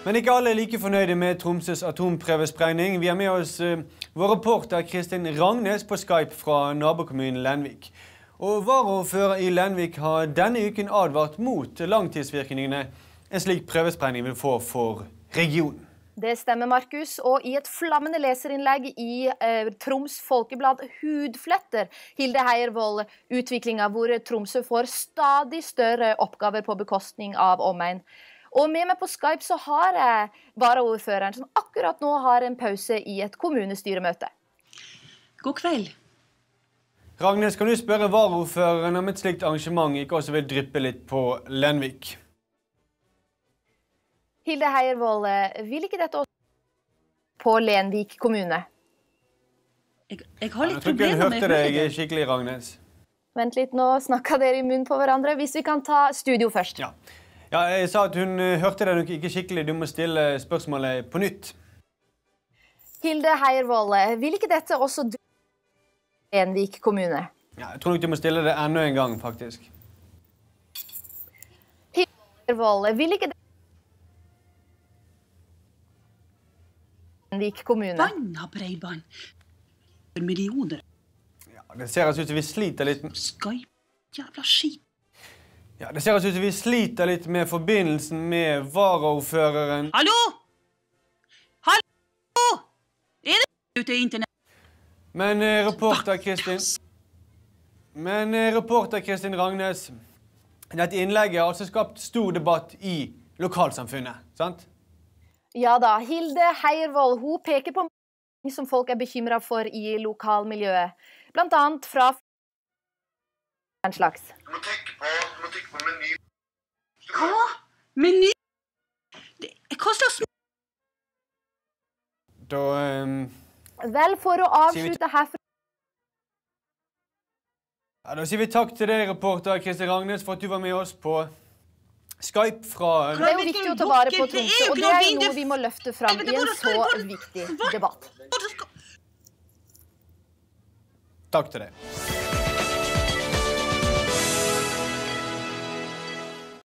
Men ikke alle er like fornøyde med Tromsøs atomprøvesprengning. Vi har med oss vår reporter Kristin Rangnes på Skype fra nabokommunen Lenvik. Og varaordfører i Lenvik har denne uken advart mot langtidsvirkningene en slik prøvesprengning vil få for regionen. Det stemmer, Markus, og i et flammende leserinnlegg i Troms Folkeblad Hudfletter, Hilde Heiervold, utviklingen hvor Tromsø får stadig større oppgaver på bekostning av omegn. Og med meg på Skype så har jeg varaordføreren som akkurat nå har en pause i et kommunestyremøte. God kveld. Ragnes, kan du spørre varaordføreren om et slikt arrangement ikke også vil dryppe litt på Lenvik? Hilde Heiervold, vil ikke dette også på Lenvik kommune? Jeg har litt problemer med... Jeg tror ikke hun hørte deg skikkelig, Ragnes. Vent litt, nå snakker dere i munnen på hverandre. Hvis vi kan ta studio først. Ja, jeg sa at hun hørte deg nok ikke skikkelig. Du må stille spørsmålet på nytt. Hilde Heiervold, vil ikke dette også Lenvik kommune? Ja, jeg tror nok du må stille det enda en gang, faktisk. Hilde Heiervold, vil ikke dette Lenvik kommune? Banna breiband. For millioner. Ja, det ser ut som vi sliter litt... Skype, jævla skit. Ja, det ser ut som vi sliter litt med forbindelsen med varaordføreren. Hallo? Hallo? Er det ute i internett? Men reporter Kristin Rangnes, dette innlegget har altså skapt stor debatt i lokalsamfunnet, sant? Ja da, Hilde Heiervold, hun peker på ting som folk er bekymret for i lokalmiljøet. Blant annet fra en slags. Du må trykke på meny. Hva? Meny? Hva slags... Da, Vel, for å avslutte herfra... Ja, da sier vi takk til deg, reporter Kristin Rangnes, for at du var med oss på Skype fra... Det er jo viktig å ta vare på Tromsø, og det er jo noe vi må løfte fram i en så viktig debatt. Takk til deg.